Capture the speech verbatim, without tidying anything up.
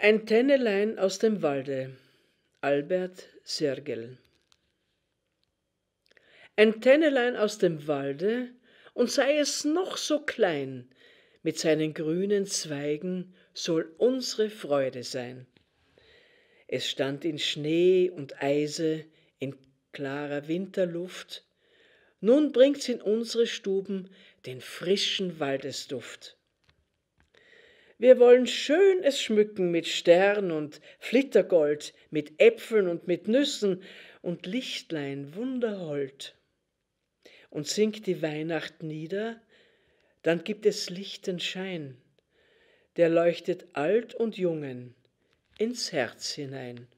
Ein Tennelein aus dem Walde, Albert Sergel. Ein Tennelein aus dem Walde, und sei es noch so klein, mit seinen grünen Zweigen soll unsere Freude sein. Es stand in Schnee und Eise, in klarer Winterluft, nun bringt's in unsere Stuben den frischen Waldesduft. Wir wollen schön es schmücken mit Stern und Flittergold, mit Äpfeln und mit Nüssen und Lichtlein wunderhold. Und sinkt die Weihnacht nieder, dann gibt es lichten Schein, der leuchtet alt und jungen ins Herz hinein.